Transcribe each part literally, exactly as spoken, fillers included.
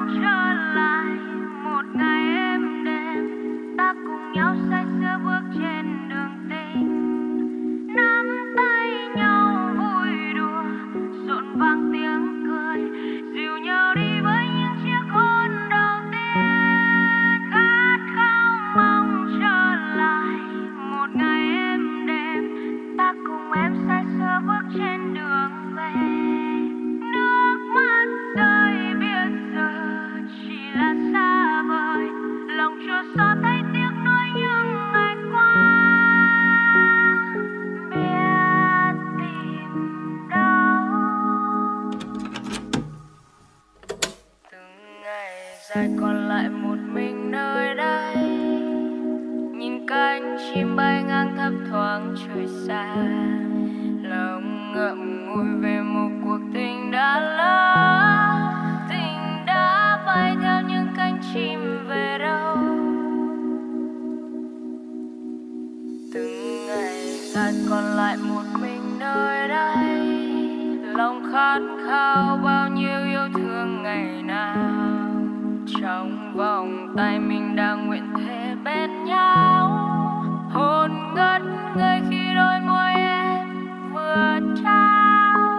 dài còn lại một mình nơi đây, nhìn cánh chim bay ngang thấp thoáng trời xa, lòng ngậm ngùi về một cuộc tình đã lỡ, tình đã bay theo những cánh chim về đâu. Từng ngày dài còn lại một mình nơi đây, lòng khát khao bao nhiêu yêu thương ngày nào, trong vòng tay mình đang nguyện thề bên nhau, hồn ngất ngây khi đôi môi em vừa trao,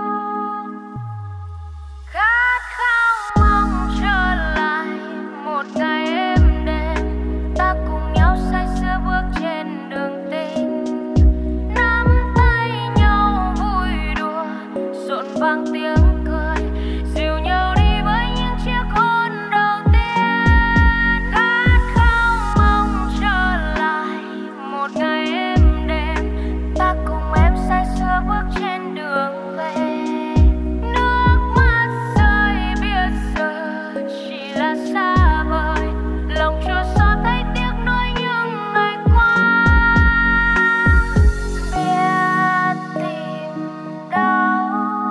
khát khao mong trở lại một ngày êm đềm, ta cùng nhau say sưa bước trên đường tình, nắm tay nhau vui đùa rộn vang tiếng cười, dìu nhau đi với những chiếc hôn đầu tiên. Khát khao mong trở lại một ngày êm đềm, ta cùng em say sưa bước trên đường về, nước mắt rơi biết giờ chỉ là xa vời, lòng chua xót thấy tiếc nuối những ngày qua, biết tìm đâu.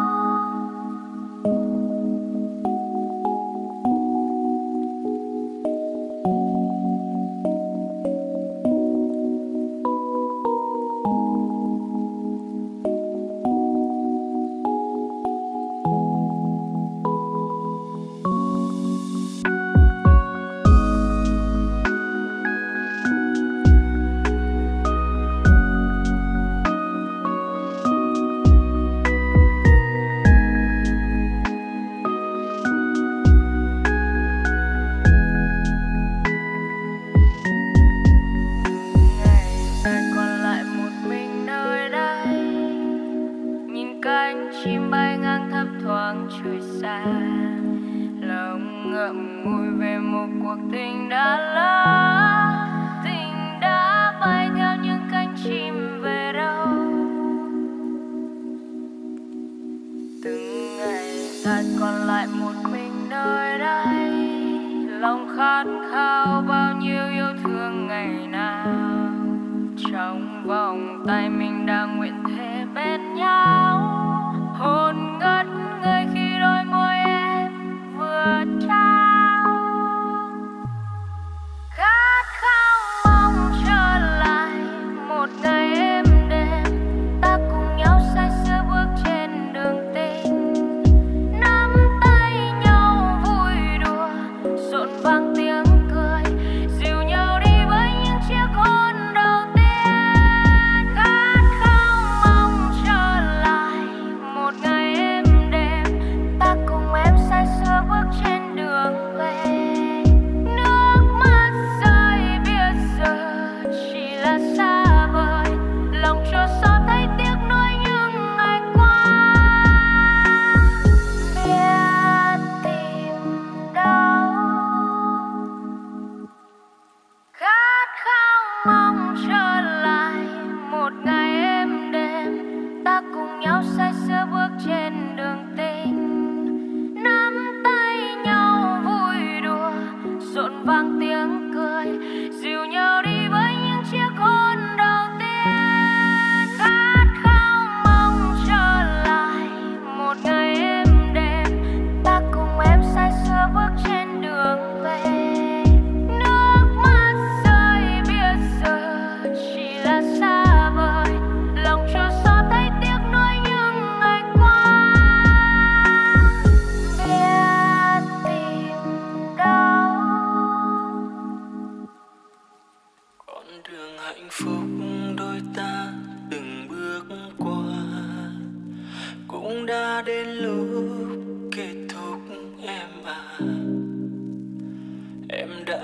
Ngày dài còn lại một mình nơi đây, nhìn cánh chim bay ngang thấp thoáng trời xa, lòng ngậm ngùi về một cuộc tình đã lỡ, tình đã bay theo những cánh chim về đâu. Từng ngày dài còn lại một mình nơi đây, lòng khát khao bao nhiêu yêu thương ngày nào, trong vòng tay mình đang nguyện thề bên nhau, hồn ngất ngây khi đôi môi em vừa trao, khát khao mong trở lại một ngày êm đềm, ta cùng nhau say sưa bước trên đường tình, nắm tay nhau vui đùa rộn vang tiếng cười, dìu nhau đi với những chiếc hôn đầu tiên. Khát khao mong trở lại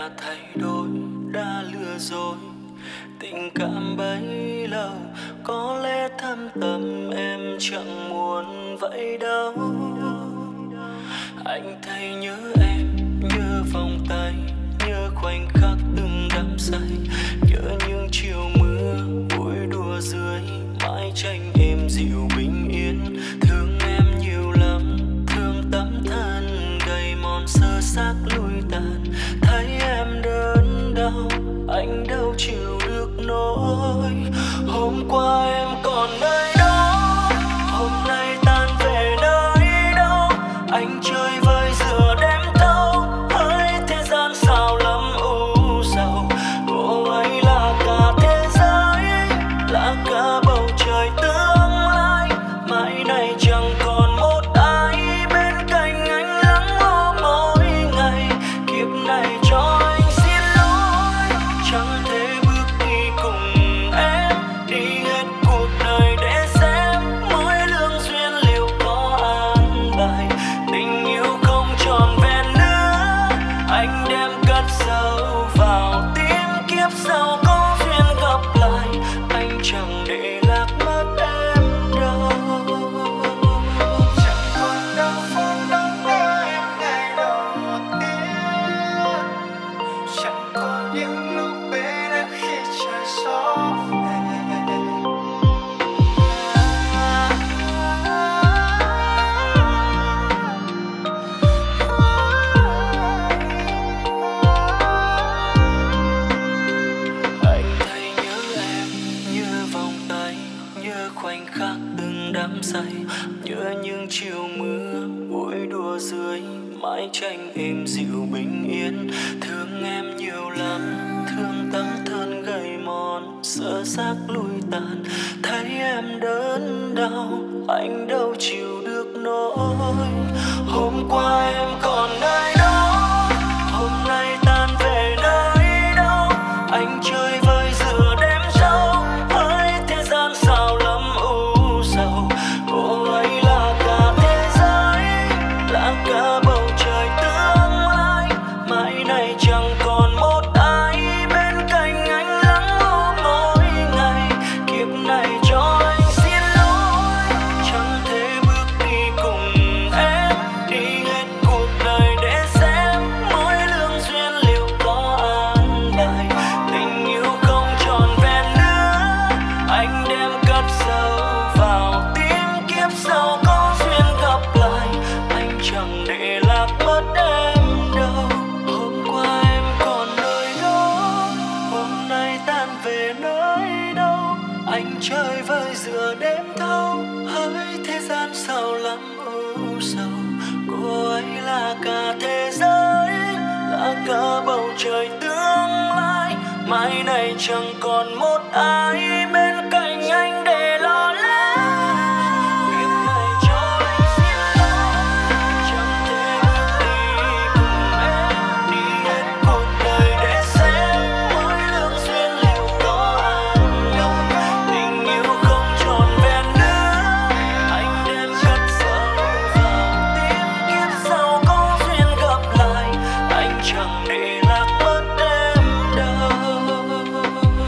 đã thay đổi, đã lừa dối. Tình cảm bấy lâu có lẽ thâm tâm em chẳng muốn vậy đâu. Anh thấy nhớ em, nhớ vòng tay, nhớ khoảnh khắc từng đắm say, nhớ những chiều mưa vui đùa dưới mái tranh êm dịu bình yên. Thương em nhiều lắm, thương tấm thân gầy mòn sơ xác lụi tàn. Thấy em đớn đau, anh đâu chịu được nỗi. Hôm qua em còn nơi đó, hôm nay tan về nơi đâu. Anh chơi vơi giữa đêm thâu, hỡi thế gian sao lắm u sầu. Cô ấy là cả thế giới, là cả bầu trời tương lai. Mãi này chẳng còn một ai bên cạnh anh lắng lo mỗi ngày. Kiếp này cho anh xin lỗi, chẳng thể bước đi cùng em, đi hết cuộc đời để xem mỗi lương duyên liệu có an bài. Tình yêu không tròn vẹn nữa, anh đem cất sâu vào tim. Kiếp sau có duyên gặp lại, anh chẳng để lạc mất em đâu. Chẳng còn đâu phút nắng nhớ em ngày đầu tiên, chẳng còn những lúc bế tắc khi trời gió về. Anh thấy nhớ em, nhớ vòng tay, nhớ khoảnh khắc từng đắm say, nhớ những chiều mưa vui đùa dưới mái tranh êm dịu bình yên. Thương em nhiều lắm, thương tấm thân gầy mòn sơ xác lụi tàn. Thấy em đớn đau, anh đâu chịu được nỗi. Hôm qua em còn nơi đó, hôm nay tan về nơi đâu. Anh chơi vơi giữa đêm sâu, hỡi thế gian sao lắm u sầu. Cô ấy là cả thế giới, là cả bầu trời tương lai. Mãi này chẳng còn một ai bên cạnh anh lắng lo mỗi ngày. Kiếp này cho anh xin lỗi, chẳng thể bước đi cùng em, đi hết cuộc đời để xem mỗi lương duyên liệu có an bài. Tình yêu không tròn vẹn nữa, anh đem cất sâu vào tim. Kiếp sau có duyên gặp lại, anh chẳng để lạc mất em đâu. Hôm qua em còn nơi đó, hôm nay tan về nơi đâu. Anh chơi vơi giữa đêm thâu, hỡi thế gian sao lắm u sầu. Cô ấy là cả thế giới, là cả bầu trời tương lai. Mai này chẳng còn một ai bên cạnh anh để lo lắng. Kiếp này cho anh xin lỗi, chẳng thể bước đi cùng em, đi hết cuộc đời để xem mỗi lương duyên liệu có an bài. Tình yêu không tròn vẹn nữa, anh đem cất sâu vào tim. Kiếp sau có duyên gặp lại, anh chẳng để lạc mất em đâu.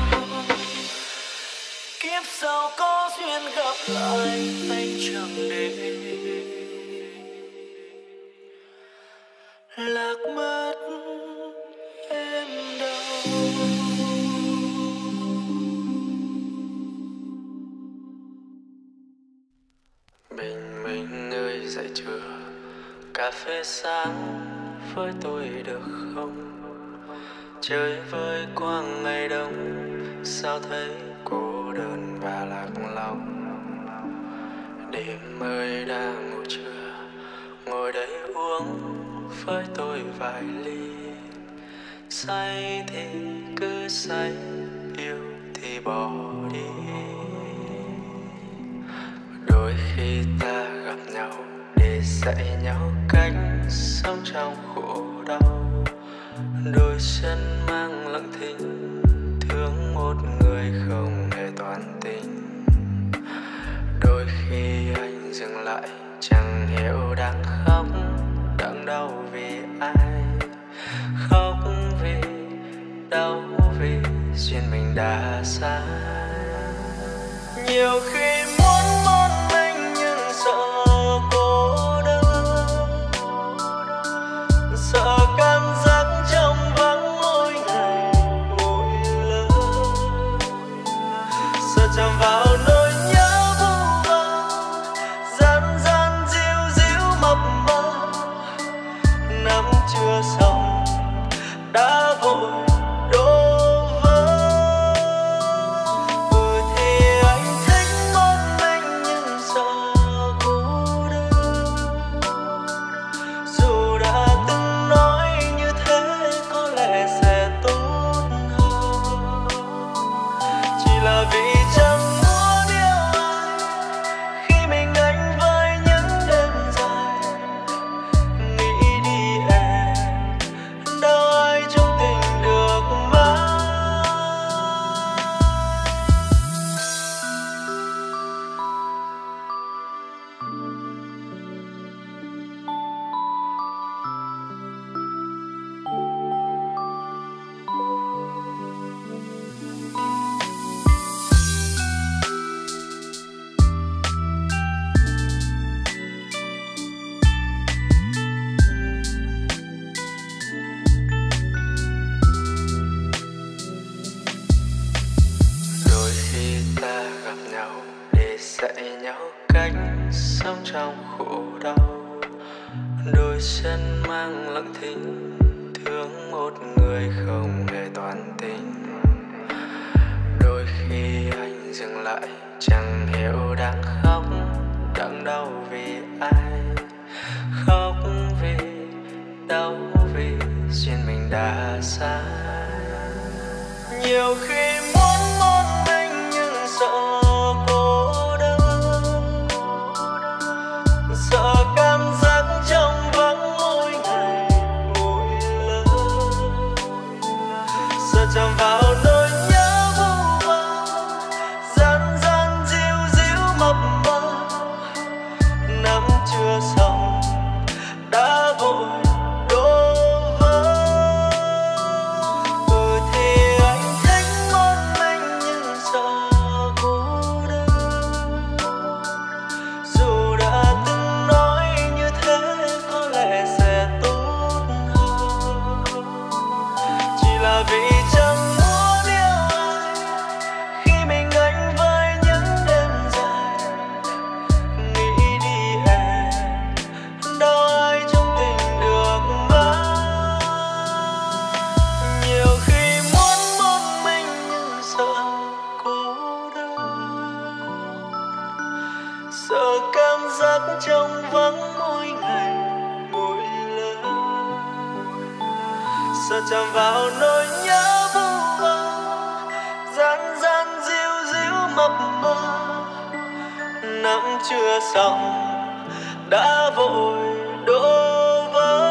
Kiếp sau có duyên gặp lại, anh chẳng để lạc mất em đâu. Bình minh ơi dậy trưa, cà phê sáng với tôi được không? Chơi với quang ngày đông, sao thấy cô đơn và lạc lòng. Đêm ơi đang ngủ trưa, ngồi đây uống với tôi vài ly. Say thì cứ say, yêu thì bỏ đi. Đôi khi ta gặp nhau để dạy nhau cách sống trong khổ đau. Đôi chân mang lặng thinh, thương một người không hề toàn tình. Đôi khi anh dừng lại, chẳng hiểu đang khóc, đang đau vì ai. Khóc vì Nhiều khi muốn một mình nhưng sợ cô đơn, sợ cảm giác trong vắng mỗi ngày mỗi lần, sợ chạm vào nỗi nhớ vu vơ gian gian díu díu mập mờ, nắm chưa xong đã vội đổ vỡ. Ừ thì anh thích một mình nhưng sợ cô đơn, dù đã từng nói như thế có lẽ sẽ tốt hơn, chỉ là vì chẳng muốn yêu ai khi mình anh với những đêm dài. Nghĩ đi em, đâu ai trong tình được mãi. Đôi khi ta gặp nhau để dạy nhau cách sống trong khổ đau, đôi chân mang lặng thinh thương một người không hề toàn tình. Đôi khi anh dừng lại chẳng hiểu đang khóc đang đau vì ai, khóc vì đau vì duyên mình đã xa. Nhiều khi muốn một mình nhưng sợ cô đơn, sợ cảm giác trong vắng mỗi ngày mỗi lần, sợ chạm vào nỗi nhớ vu vơ gian gian díu díu mập mờ, nắm chưa xong đã vội đổ vỡ. Ừ thì anh thích một mình nhưng sợ cô đơn, dù đã từng nói như thế có lẽ sẽ tốt hơn, chỉ là vì chẳng muốn yêu ai khi mình anh với những đêm dài. Nghĩ đi em, đâu ai trong tình được mãi. Nhiều khi muốn một mình nhưng sợ cô đơn, sợ cảm giác trong vắng mỗi ngày mỗi lần, sợ chạm vào nỗi nhớ vu vơ gian gian díu díu mập mờ, nắm chưa xong đã vội đổ vỡ.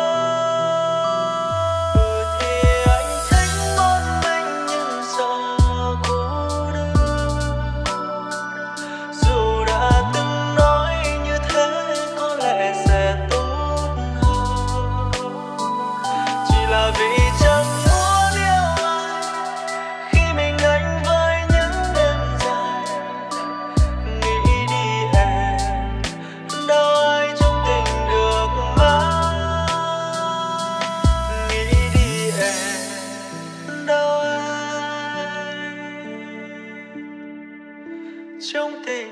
Ừ thì anh thích một mình nhưng sợ cô đơn, dù đã từng nói như thế có lẽ sẽ tốt hơn, chỉ là vì chẳng muốn yêu ai khi mình anh với những đêm dài. Nghĩ đi em, đâu ai trong tình được mãi. Nghĩ đi em, đâu ai trong tình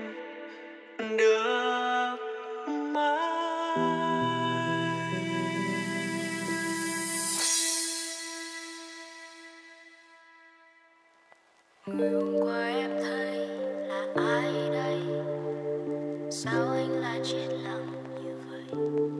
được mãi. Người hôm qua em thấy là ai đây? Sao anh lại chết lặng như vậy?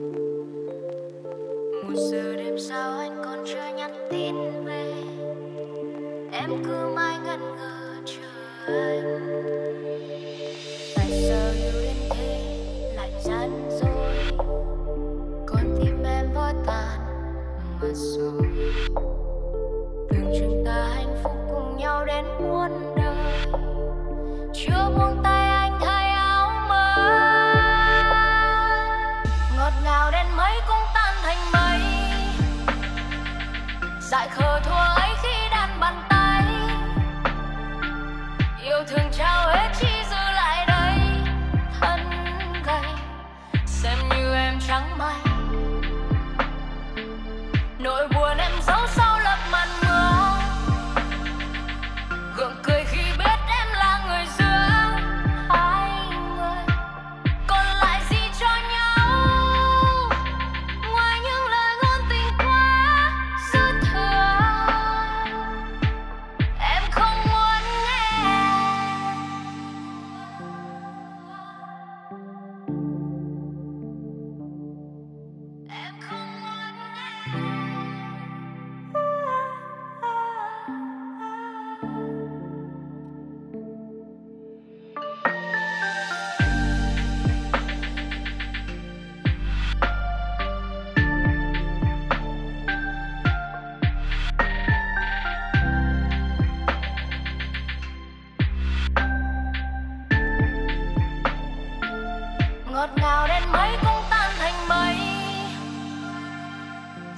Một giờ đêm sao anh còn chưa nhắn tin về? Em cứ mãi ngẩn ngơ chờ anh. Tại sao yêu đến thế lại gian dối? Con tim em vỡ tan mà rồi. Đường chúng ta hạnh phúc cùng nhau đến muôn đời, chưa buông tay anh thay áo mới. Ngọt ngào đến mấy cũng tan thành mây, dại khờ thua ấy khi đan bàn tay. Yêu thương trao hết chi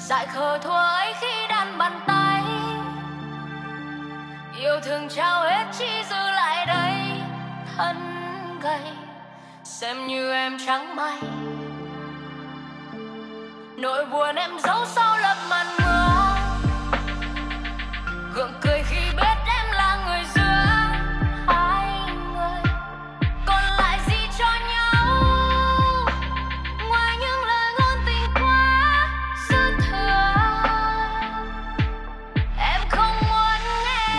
dại khờ thua ấy khi đan bàn tay. Yêu thương trao hết chỉ giữ lại đây thân gầy, xem như em trắng may. Nỗi buồn em giấu sau lớp màn mưa, gượng cười khi biết em là người giữa hai người. Còn lại gì cho nhau ngoài những lời ngôn tình quá dư thừa, em không muốn nghe.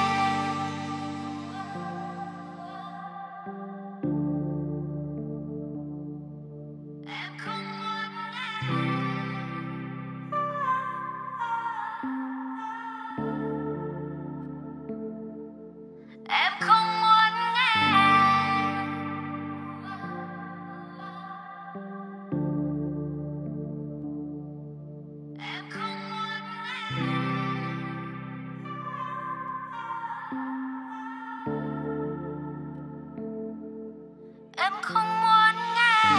Em không muốn nghe. Em không muốn nghe. Em không muốn nghe. Em không muốn nghe.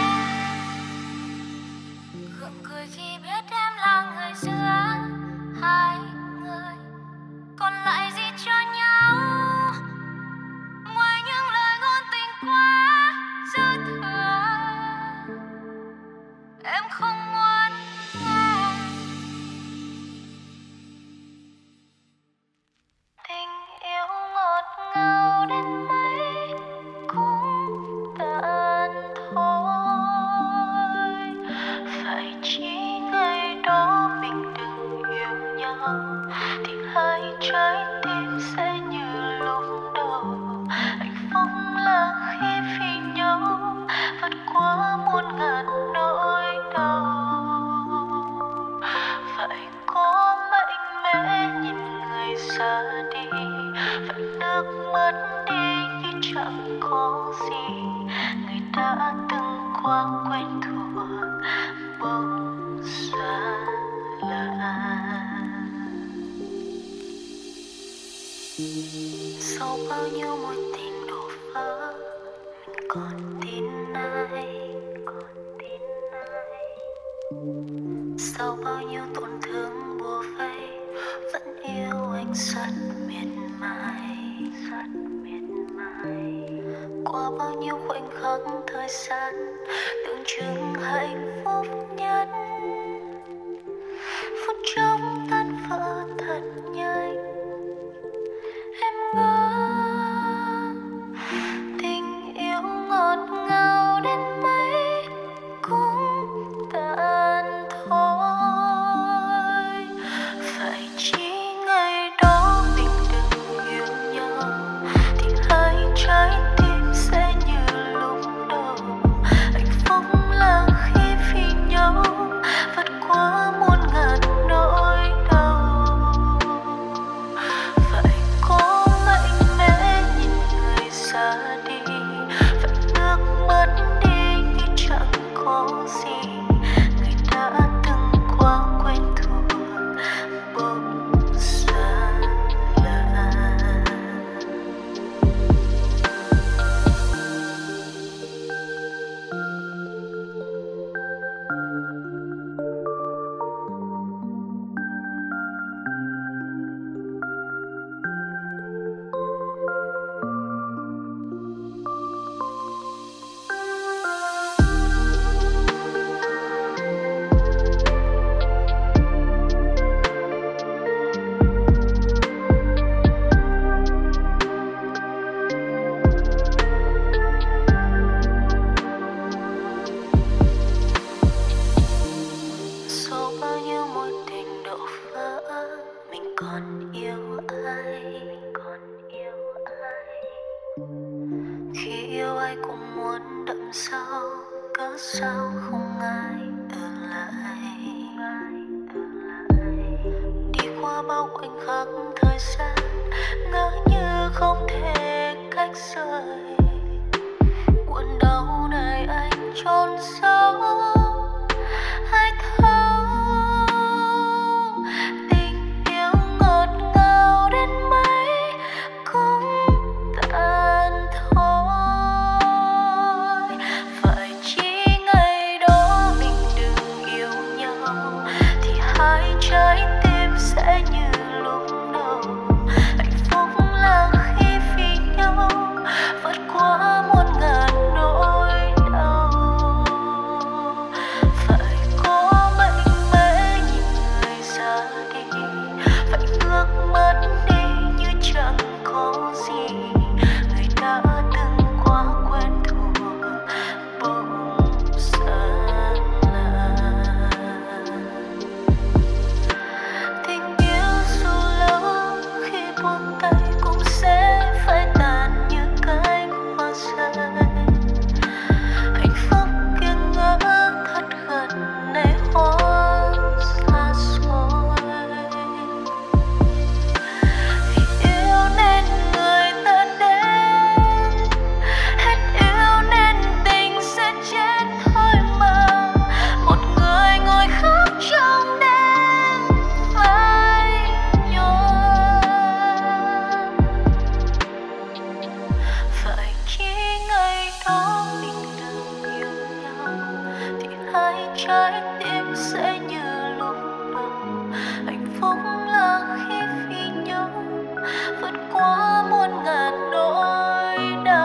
Gượng cười khi biết em là người giữa hai người. Còn lại gì cho nhau ngoài những lời ngôn tình quá dư thừa, em không muốn nghe. Tình yêu ngọt ngào đến mấy cũng tàn thôi. Phải chỉ ngày đó mình đừng yêu nhau thì hai trái tim sẽ như lúc đầu. Hạnh phúc là khi vì nhau vượt qua muôn ngàn nỗi đau. Phải có mạnh mẽ nhìn người xa đi, phải nước mắt đi như chẳng có gì. Người đã từng quá quen thuộc bỗng xa lạ. Sau bao nhiêu mối tình đổ vỡ, mình còn tin ai, còn tin ai. Sau bao nhiêu tổn thương bùa vây, vẫn yêu anh rất miệt mài, rất miệt mài. Qua bao nhiêu khoảnh khắc thời gian tưởng chừng hạnh phúc nhất, phút chốc tan vỡ thật nhanh. Em ngỡ tình yêu ngọt ngào đến mấy cũng tàn thôi. Phải chỉ ngày đó mình đừng yêu nhau thì hai trái tim sẽ như lúc đầu. Hạnh phúc là khi vì nhau vượt qua muôn ngàn nỗi đau. Phải có mạnh mẽ nhìn người xa đi, phải nước mắt đi như chẳng có gì. Người đã từng quá quen thuộc bỗng xa lạ. Sau bao nhiêu mối tình đổ vỡ, mình còn yêu ai, còn yêu ai. Khi yêu ai cũng muốn đậm sâu, cớ sao không ai ở lại. Đi qua bao khoảnh khắc thời gian, ngỡ như không thể cách rời. Buồn đau này anh chôn sâu, ai thấu tình yêu ngọt ngào đến mấy cũng tàn thôi. Phải chỉ ngày đó mình đừng yêu nhau thì hai trái tim sẽ như lúc đầu. Hạnh phúc là khi vì nhau vượt qua muôn ngàn nỗi đau. Phải có mạnh mẽ nhìn người ra đi, phải ước mất đi như chẳng có gì. Người đã từng quá quen thuộc bỗng xa lạ. Tình yêu dù lâu khi buông tay cũng sẽ phải tàn như cánh hoa rơi. Hạnh phúc kia ngỡ thật gần nay hóa xa xôi. Vì yêu nên người ta đến, hết yêu nên tình sẽ chết thôi mà. Một người ngồi khóc trong đêm phai nhòa. Phải khi ngày đó mình từng yêu nhau thì hai trái tim sẽ như lúc đầu. Hạnh phúc là khi vì nhau vượt qua muôn ngàn nỗi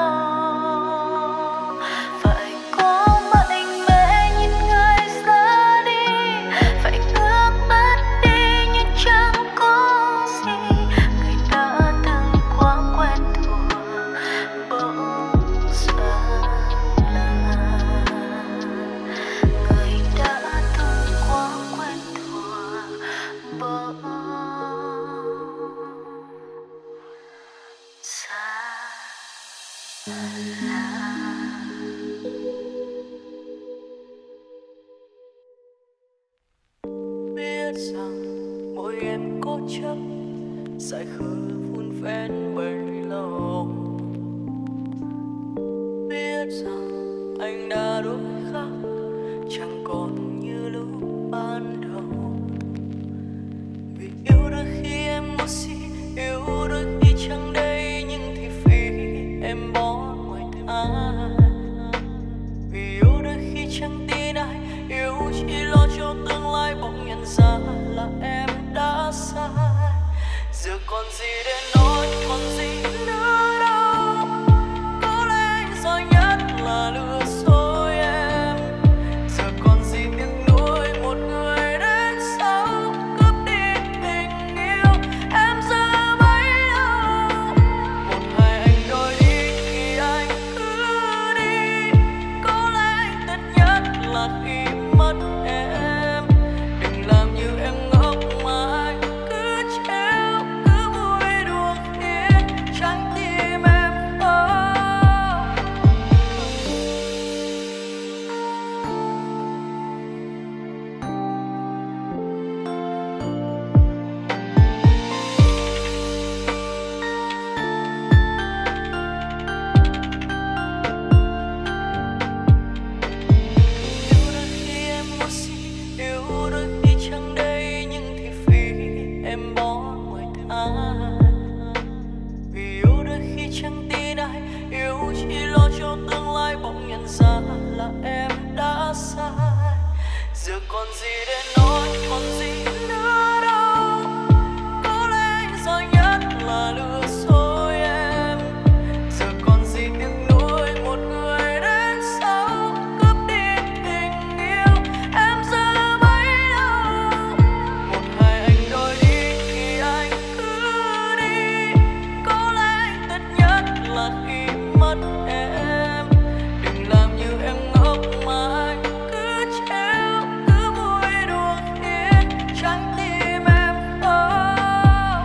đau. Phải có mạnh mẽ nhìn người ra đi, phải ước mất đi như chẳng có gì. Người đã từng quá quen thuộc bỗng xa lạ. Người đã từng quá quen thuộc bỗng xa lạ. Biết rằng môi em cố chấp dại khờ vun vén bấy lâu. Biết rằng anh đã đổi khác, chẳng còn như lúc ban đầu. Vì yêu đôi khi em ngu si, yêu đôi khi chẳng đây nhưng thì vì em bỏ ngoài tai. Vì yêu đôi khi chẳng tin ai, yêu chỉ lo cho tương lai bỗng nhận ra là em đã sai. Giờ còn gì để nói, còn gì nữa đâu. Có lẽ anh giỏi nhất là lừa dối em. Giờ còn gì tiếc nuối một người đến sau cướp đi tình yêu em giờ bấy lâu. Một ngày anh đổi đi thì anh cứ đi. Có lẽ anh tất nhất là khi mất em. Đừng làm như em ngốc mà anh cứ trêu, cứ vui đùa khiến trái tim em khóc. Yêu đôi khi em ngu si, yêu đôi khi chẳng đây nhưng thì vì em bỏ ngoài tai. Vì yêu đôi khi chẳng tin ai, yêu chỉ lo cho tương lai bỗng nhận ra là em đã sai. Giờ còn gì để nói, còn gì nữa đâu. Có lẽ anh giỏi nhất là lừa dối em. Giờ còn gì tiếc nuối một người đến sau cướp đi tình yêu em giờ bấy lâu. Một ngày anh đổi đi thì anh cứ đi. Có lẽ anh tất nhất là khi mất em. Đừng làm như em ngốc mà anh cứ trêu, cứ vui đùa khiến trái tim em khóc.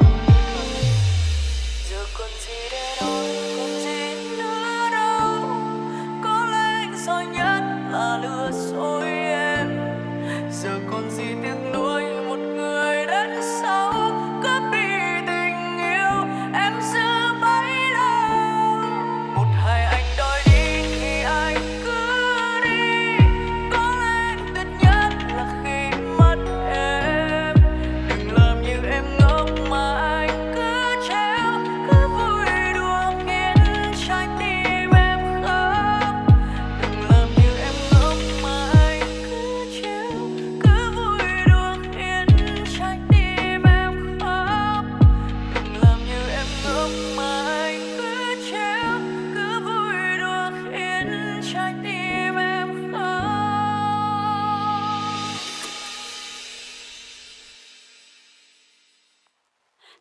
Giờ còn gì để nói, còn gì nữa đâu. Có lẽ anh giỏi nhất là lừa dối em. Giờ còn gì tiếc nuối một người đến sau cướp đi tình yêu em giờ bấy lâu. Một ngày anh đổi đi thì anh cứ đi. Có lẽ anh tất nhất là khi mất em. Đừng làm như em ngốc mà anh cứ trêu, cứ vui đùa khiến trái tim em khóc. Đừng làm như em ngốc mà anh cứ trêu, cứ vui đùa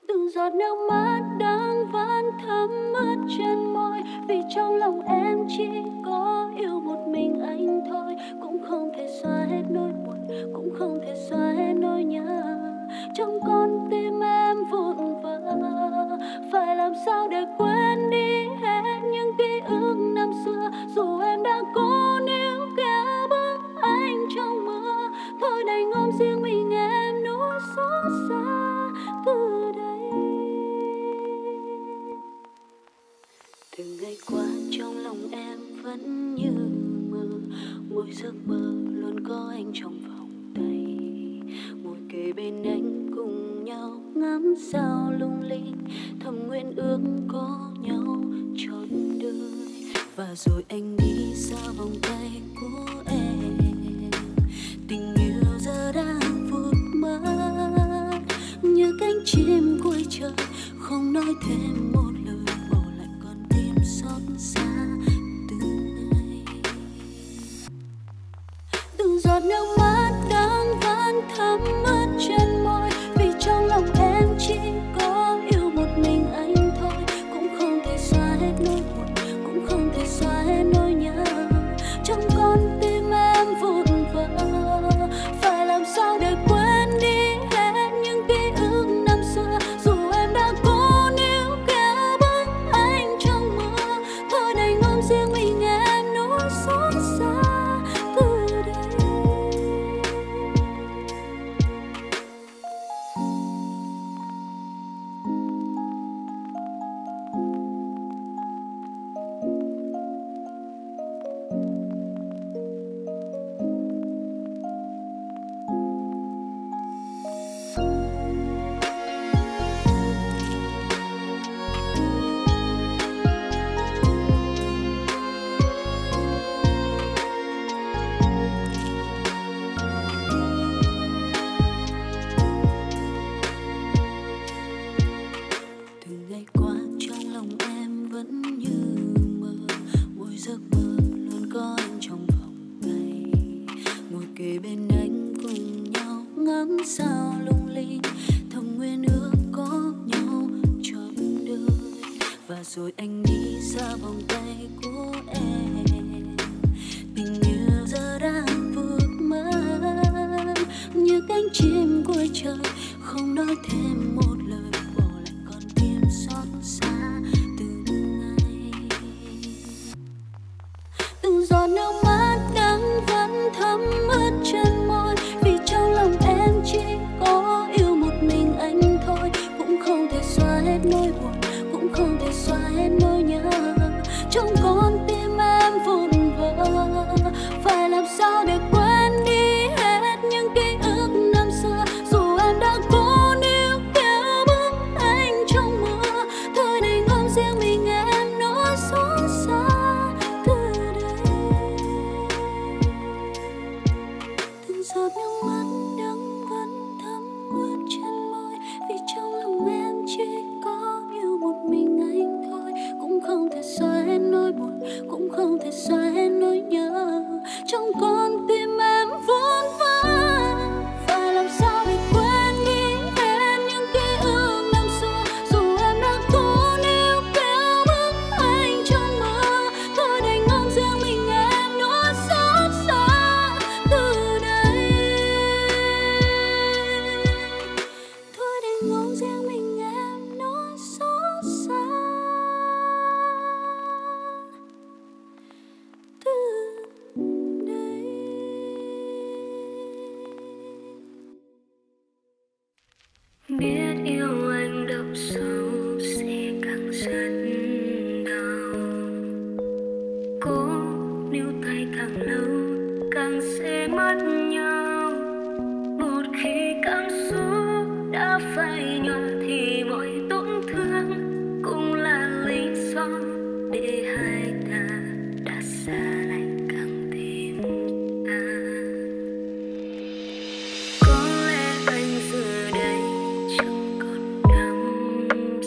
Từng giọt nước mắt đang vẫn thấm ướt trên môi, vì trong lòng em chỉ có yêu một mình anh thôi. Cũng không thể xóa hết nỗi buồn, cũng không thể xóa hết nỗi nhớ. Trong con tim em vụn vỡ, phải làm sao để quên đi hết những ký ức năm xưa. Dù em đã cố níu kéo bước anh trong mưa, thôi đành ôm riêng mình em nỗi xót xa từ đây. Từng ngày qua trong lòng em vẫn như mơ, mỗi giấc mơ luôn có anh trong vòng tay. Ngồi kề bên anh cùng nhau ngắm sao lung linh, thầm nguyện ước có nhau trọn đời. Và rồi anh đi xa vòng tay của em, tình yêu giờ đã vụt mất như cánh chim cuối trời, không nói thêm một lời, bỏ lại con tim xót xa từng ngày. Từng giọt nước mắt đang vẫn thấm ướt trên môi, vì trong lòng em chỉ có yêu một mình anh thôi. Cũng không thể xóa hết nỗi buồn, cũng không thể xóa hết nỗi nhớ. Trong con tim em vụn vỡ, phải làm sao để quên đi hết những ký ức năm xưa. Dù em đã cố níu kéo bước anh trong mưa, thôi đành ôm riêng mình em nỗi xót xa từ đây. Từng ngày qua trong lòng em vẫn như mơ, mỗi giấc mơ luôn có anh trong vòng tay. Ngồi kề bên anh cùng nhau ngắm sao lung linh, thầm nguyện ước có nhau trọn đời. Và rồi anh đi xa vòng tay của em, tình yêu giờ đã vụt mất như cánh chim cuối trời, không nói thêm một lời, bỏ lại con tim xót xa từng ngày. Từng giọt nước mắt đang vẫn thấm ướt trên môi, vì trong lòng em chỉ có yêu một mình anh thôi. Cũng không thể xóa hết nỗi buồn, cũng không thể xóa hết nỗi nhớ. Trong con tim em vụn vỡ, phải làm sao để quên đi hết những ký ức năm xưa. Dù em đã cố níu kéo bước anh trong mưa, thôi đành ôm riêng mình em nỗi xót xa từ đây. Từng giọt nước mắt đắng vẫn thấm ướt trên môi, vì trong lòng em chỉ có yêu một mình anh thôi. Cũng không thể xóa hết nỗi buồn, cũng không thể xóa hết nỗi nhớ. Trong con tim em vốn vỡ, phải làm sao để quên đi hết những ký ức năm xưa. Dù em đã cố níu kéo bước anh trong mưa, thôi đành ôm riêng mình em nỗi xót xa từ đây. Thôi đành ôm riêng mình em nỗi xót xa từ đây. Biết yêu anh đậm sâu sẽ càng rất đau, cố níu tay càng lâu càng sẽ mất nhau. Một khi cảm xúc đã phai nhòa thì mọi tổn thương cũng là lý do để hai ta đã xa lạnh càng thêm ta. Có lẽ anh giờ đây chẳng còn đắm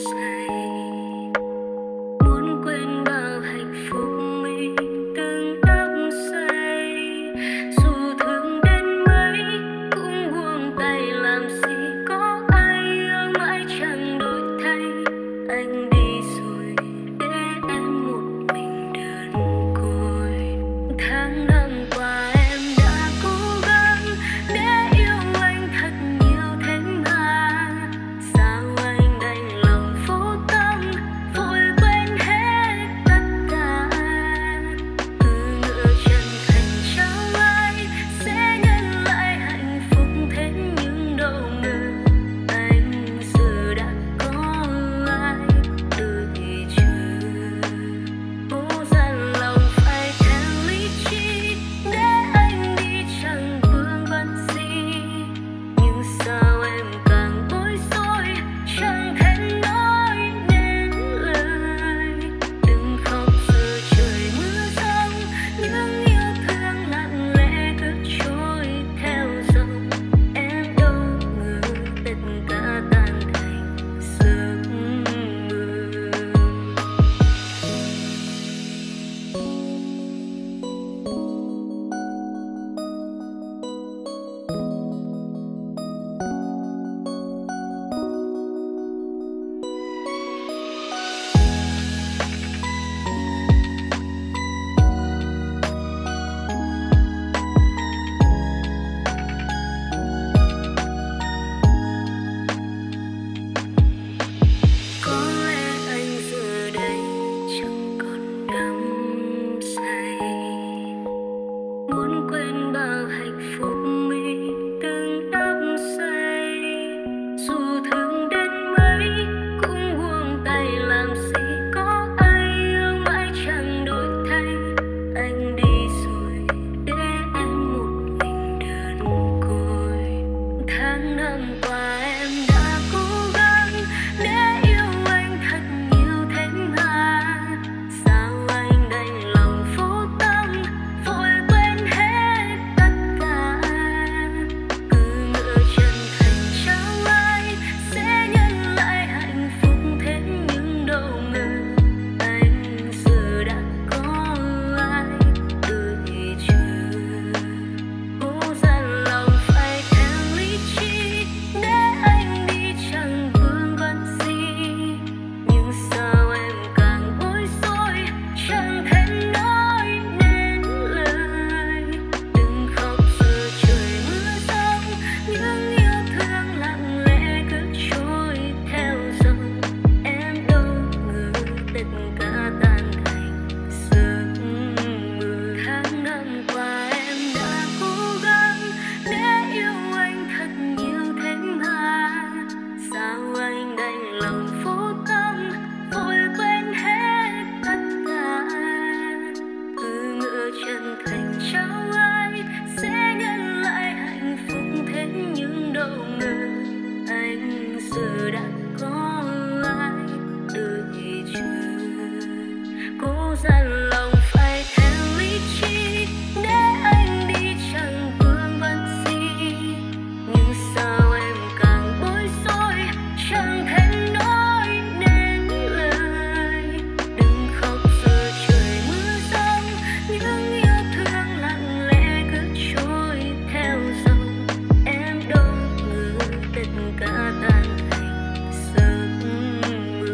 giờ đã có ai đợi chờ. Cố dằn lòng phải theo lý trí để anh đi chẳng vương vấn gì, nhưng sao em càng bối rối chẳng thể nói nên lời. Đừng khóc giờ trời mưa giông, những yêu thương lặng lẽ cứ trôi theo dòng. Em đâu ngờ tất cả tan thành giấc mơ.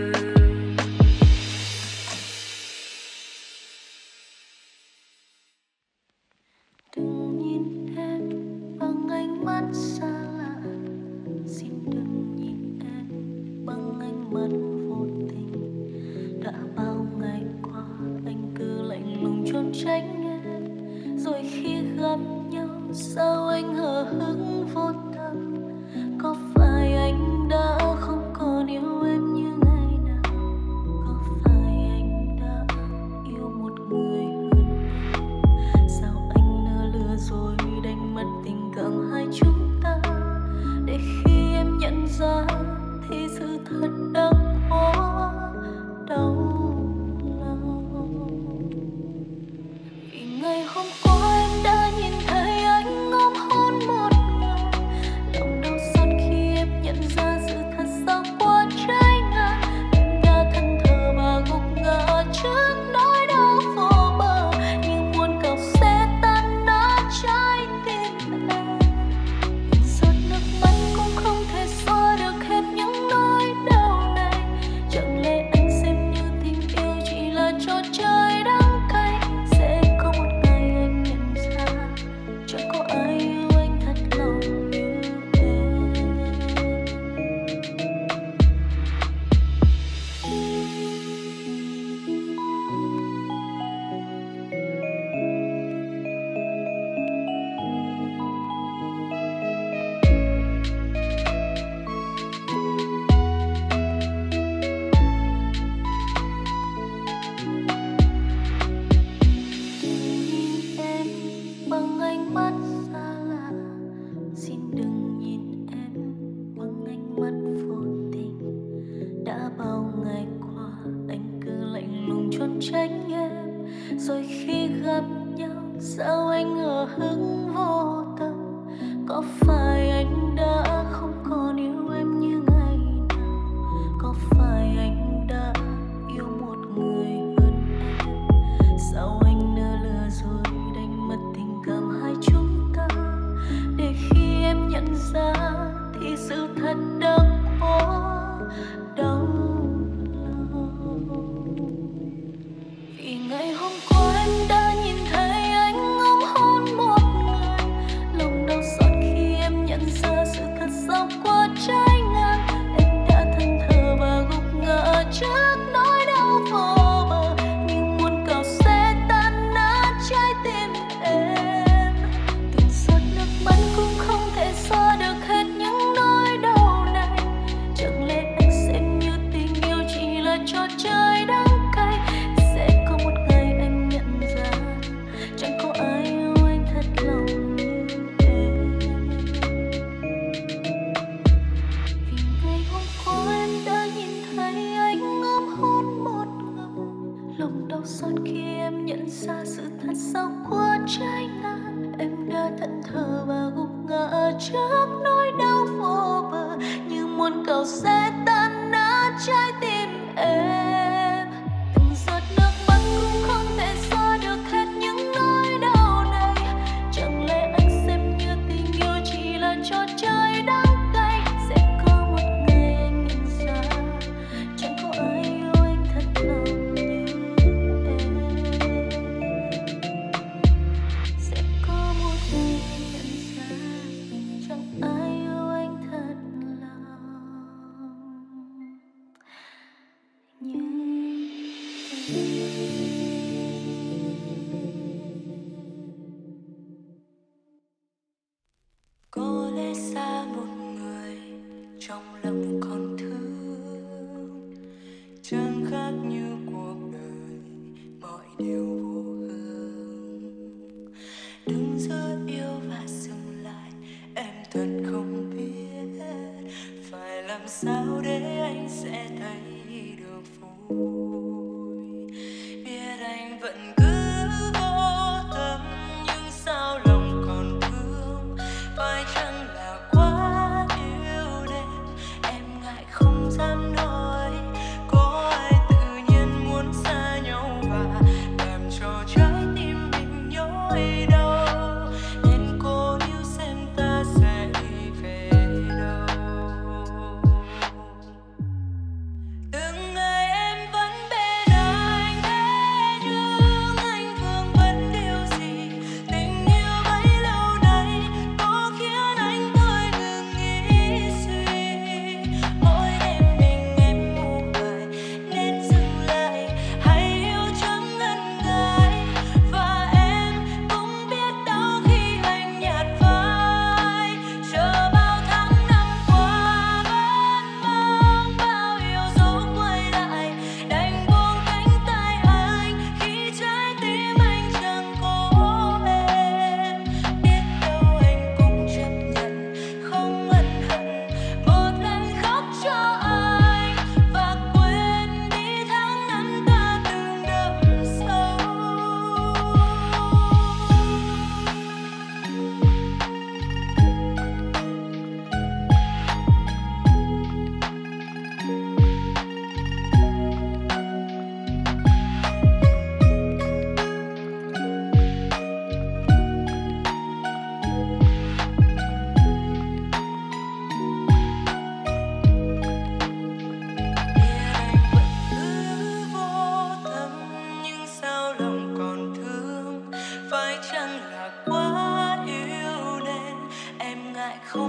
Đừng nhìn em bằng ánh mắt xa lạ, xin đừng nhìn em bằng ánh mắt vô tình. Đã bao ngày qua anh cứ lạnh lùng trốn tránh em, rồi khi gặp nhau sao anh hờ hững vô tâm. Có phải anh đã không còn yêu em như ngày nào? Có phải anh đã yêu một người hơn em? Sao anh nỡ lừa rồi đánh mất tình cảm hai chúng ta, để khi em nhận ra thì sự thật đang quá đau lòng. Vì ngày hôm qua em đã nhìn thấy anh ôm hôn một người, lòng đau xót khi em nhận ra sự thật sao quá trái ngang. Em đã thân thờ và gục ngã trước nỗi đau vô bờ, như muốn cào xé tan nát trái tim em. Từng giọt nước mắt cũng không thể xóa được hết những nỗi đau này. Chẳng lẽ anh xem như tình yêu chỉ là trò chơi đắng cay? Sẽ có một ngày anh nhận ra chẳng có ai yêu anh thật lòng như em. Nhìn em bằng ánh mắt xa lạ, xin đừng nhìn em bằng ánh mắt vô tình. Đã bao ngày qua anh cứ lạnh lùng trốn tránh em, rồi khi gặp nhau sao anh ngờ hững vô tâm. Có phải anh đã không còn yêu em như ngày nào? Có phải anh đã yêu một người hơn em? Sao anh nỡ lừa rồi đánh mất tình cảm hai chúng ta, để khi em nhận ra thì sự thật đang quá đau lòng. Vì ngày hôm qua em đã nhìn thấy anh ôm hôn một người, lòng đau xót khi em nhận ra sự thật sao quá trái ngang. Em đã thân thờ và gục ngã trước nỗi đau vô bờ, như muốn cào xé tan nát trái tim em. Từng giọt nước mắt cũng không thể xóa được hết những nỗi đau này. Chẳng lẽ anh xem như tình yêu chỉ là trò chơi đắng cay? Sẽ có một ngày anh nhận ra chẳng có ai yêu anh thật lòng như em. Vì ngày hôm qua em đã nhìn thấy anh ôm hôn một người, lòng đau xót khi em nhận ra sự thật sao quá trái ngang. Em đã thẫn thờ và gục ngã trước nỗi đau vô bờ, như muốn cào xé tan nát trái tim em. Từng giọt nước mắt cũng không thể xóa được hết những nỗi đau này. Chẳng lẽ anh xem như tình yêu chỉ là trò chơi đắng cay? Sẽ có một ngày anh nhận ra chẳng có ai yêu anh thật lòng như em. Sẽ có một ngày anh nhận ra chẳng ai yêu anh thật lòng như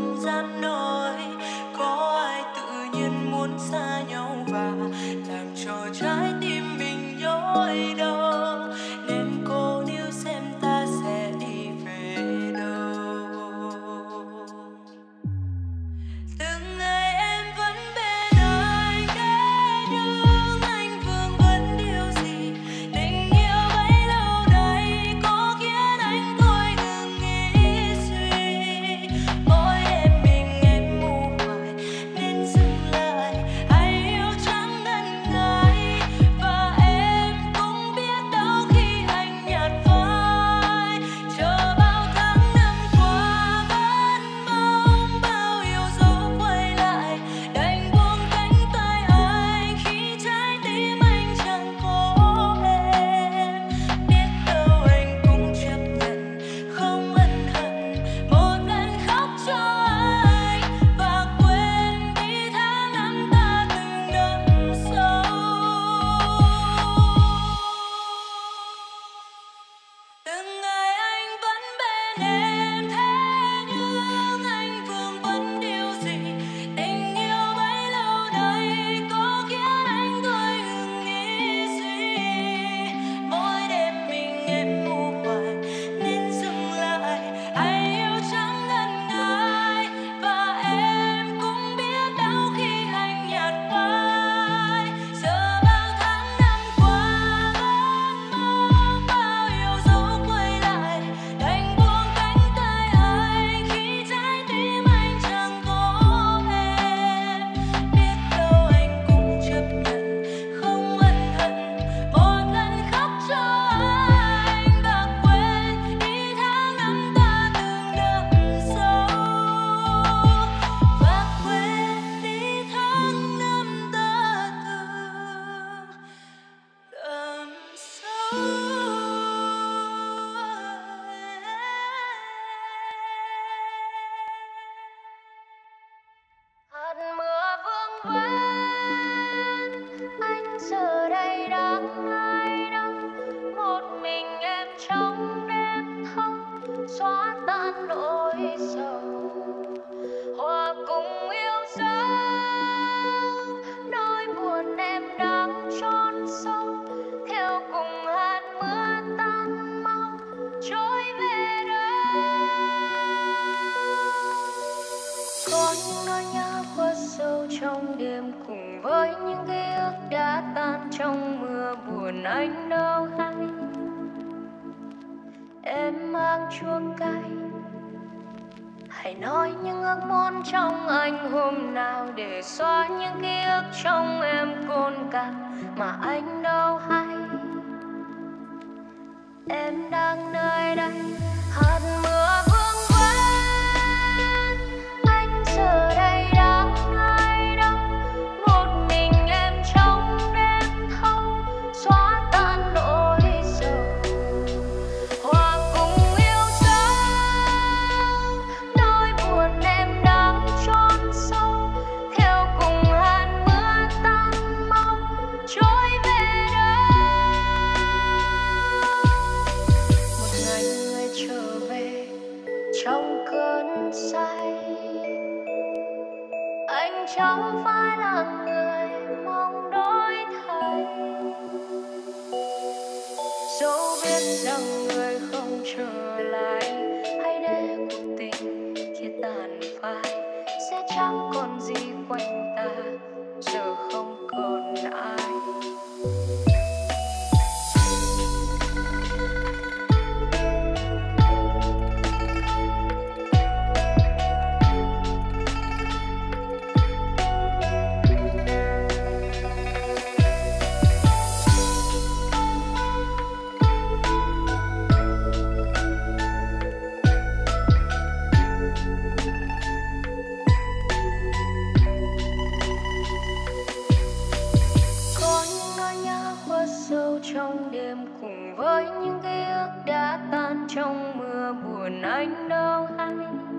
không gian nổi. Có ai tự nhiên muốn xa nhau và làm cho trái tim mình nhói đau, nên cô níu xem ta sẽ đi về đâu. Từng ngày em vẫn bên anh, thế nhưng anh vương vấn điều gì? Tình yêu bấy lâu nay có khiến anh thôi ngừng nghĩ suy. Mỗi đêm mình em mù hoài nên dừng lại, hãy yêu chẳng ngần ngại. Và em cũng biết đâu khi anh nhạt phai, chờ bao tháng năm qua vẫn mong bao yêu dấu quay lại. Đành buông cánh tay anh khi trái tim anh chẳng có em. Biết đâu anh cũng chấp nhận không ân hận, một lần khóc cho anh và quên đi tháng năm ta từng đậm sâu. Từng ngày anh vẫn bên em, thế nhưng anh vương vấn điều gì? Tình yêu bấy lâu nay có khiến anh thôi ngừng nghĩ suy. Mỗi đêm mình em mù hoài nên dừng lại, hãy yêu chẳng ngần ngại. Và em cũng biết đâu khi anh nhạt phai, giờ bao tháng năm qua vẫn mong bao yêu dấu quay lại. Đành buông cánh tay anh khi trái tim anh chẳng có em. Biết đâu anh cũng chấp nhận không ân hận, một lần khóc cho anh và quên đi tháng năm ta từng đậm sâu. Và quên đi tháng năm ta từng đậm sâu. hạt mưa vương vấn, anh giờ đây đang nơi đâu? Một mình em trong đêm thâu, xóa tan nỗi sầu, hòa cùng yêu dấu. Nỗi buồn em đang chôn sâu, theo cùng hạt mưa tan mau trôi về đâu. Có những nỗi nhớ khuất sâu trong đêm, cùng với những ký ức đã tan trong mưa buồn anh đâu hay. Em mang chua cay, hãy nói những ước muốn trong anh hôm nào để xóa những ký ức trong em cồn cào mà anh đâu hay. Em đang nơi đây, hạt mưa vương vấn, anh giờ đây đang nơi đâu? Một mình em trong đêm thâu, xóa tan nỗi sầu, hòa cùng yêu dấu. Nỗi buồn em đang chôn sâu, theo cùng hạt mưa tan mau trôi về đâu. Một ngày người trở về trong cơn say, anh chẳng phải là người mong đổi thay. Dẫu biết rằng người không trở lại, hãy để cuộc tình kia tàn phai. Sẽ chẳng còn gì quanh ta, giờ không còn ai. Có những nỗi nhớ khuất sâu trong đêm, cùng với những ký ức đã tan trong mưa buồn anh đâu hay.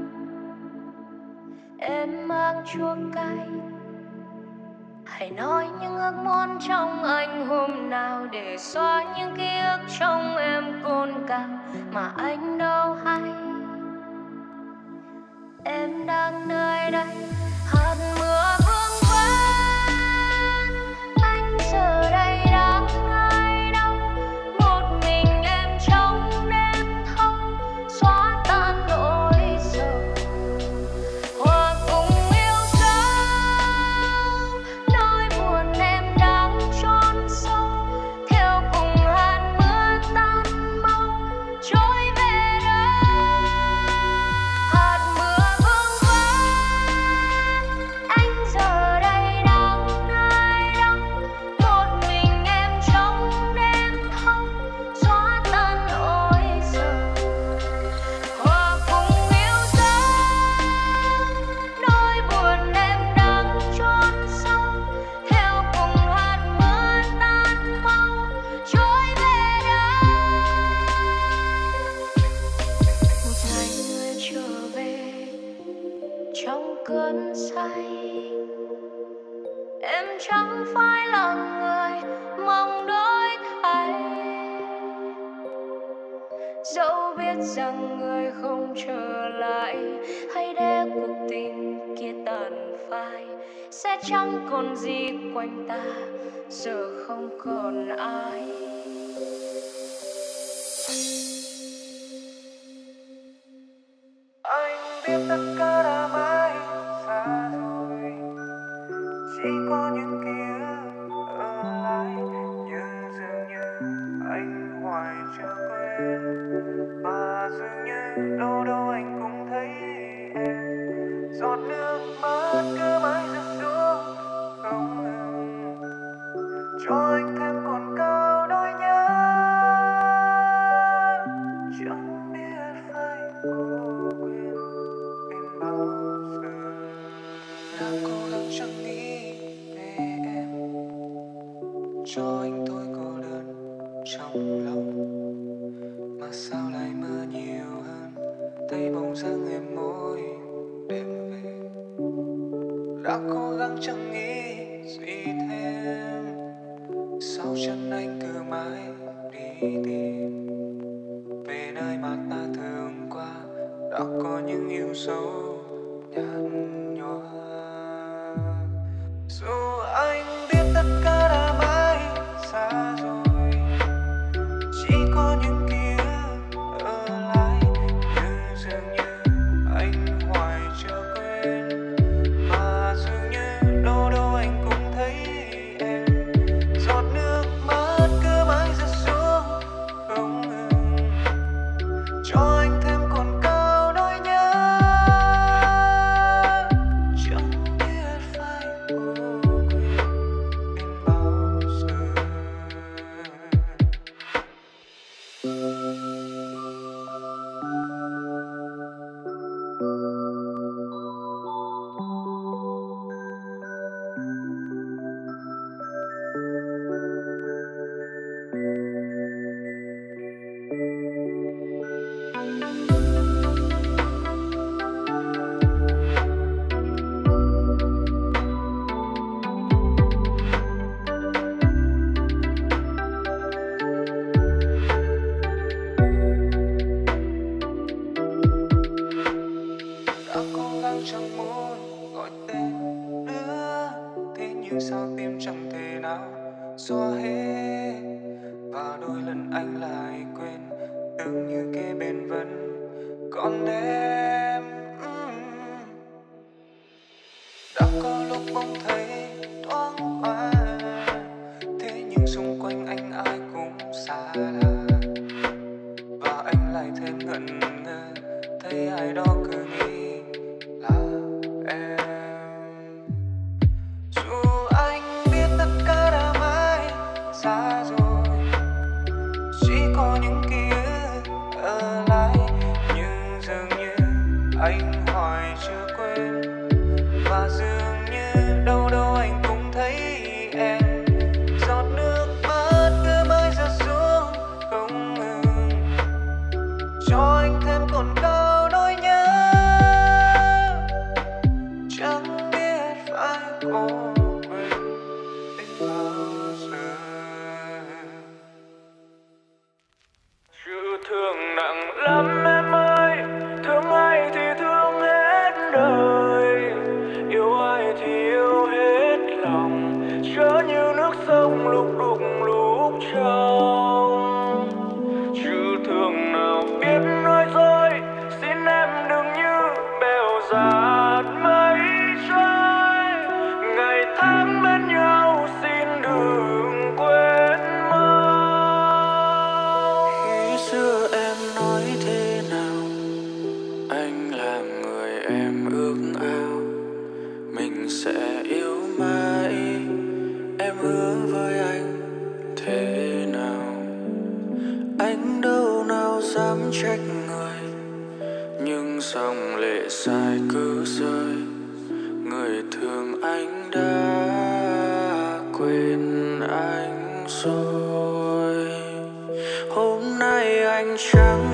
Em mang chua cay, hãy nói những ước muốn trong anh hôm nào để xóa những ký ức trong em cồn cào mà anh đâu hay. Em đã đang nơi đây. Hạt mưa vương vấn, anh giờ đây đang nơi đâu? Một mình em trong đêm thâu, xóa tan nỗi sầu. Hòa cùng yêu dấu, nỗi buồn em đang chôn sâu. Theo cùng hạt mưa tan mau, trôi về đâu? Hạt mưa vương vấn, anh giờ đây đang nơi đâu? Một mình em trong đêm thâu, xóa tan nỗi sầu. Hòa cùng yêu dấu, nỗi buồn em đang chôn sâu. Theo cùng hạt mưa tan mau, trôi về đâu? Một ngày người trở về trong cơn say, em chẳng phải là người mong đổi thay. Dẫu biết rằng người không trở lại, hãy để cuộc tình kia tàn phai. Sẽ chẳng còn gì quanh ta, giờ không còn ai. Anh biết tất cả đã mãi xa rồi, chỉ có những ký ức ở lại. Nhưng dường như anh hoài chưa quên, và dường như đâu đâu anh cũng thấy em. Giọt nước mắt cứ mãi rơi xuống không ngừng, cho anh thêm còn cao nỗi nhớ. Chẳng biết phải cố quên đến bao giờ. Đã cố gắng chẳng nghĩ về em, cho anh thôi cô đơn trong lòng. Mà sao lại mơ nhiều hơn, thấy bóng dáng em mỗi đêm về. Đã cố gắng chẳng nghĩ gì thêm, sao chân anh cứ mãi đi tìm về nơi mà ta thường qua. Đã có những yêu dấu nhạt nhòa. Dù anh biết tất cả đã mãi xa rồi, chỉ có những ký ức ở lại. Nhưng dường như anh hoài chưa quên, và dường như đâu đâu anh cũng thấy em. Giọt nước mắt cứ mãi rơi xuống không ngừng, cho anh thêm còn cao nỗi nhớ. Chẳng biết phải cố quên đến bao giờ. Đã cố gắng chẳng muốn gọi tên nữa, thế nhưng sao tim chẳng thể nào xóa hết. Và đôi lần anh lại quên, tưởng như kế bên vẫn còn em. Ừm. Đã có lúc bỗng thấy thoáng qua, thế nhưng xung quanh anh ai cũng xa lạ. Và anh lại thêm ngẩn ngơ, thấy ai đó cứ nghĩ là em. Dù anh biết tất cả đã mãi xa rồi, chỉ có những ký ức ở lại. Nhưng dường như anh hoài chưa quên, và dường như đâu đâu anh cũng thấy em. Giọt nước mắt cứ mãi rơi xuống không ngừng, cho anh thêm còn cao nỗi nhớ. ước ao mình sẽ yêu mãi. Em hứa với anh thế nào, anh đâu nào dám trách người, nhưng dòng lệ dài cứ rơi. Người thương anh đã quên anh rồi. Hôm nay anh chẳng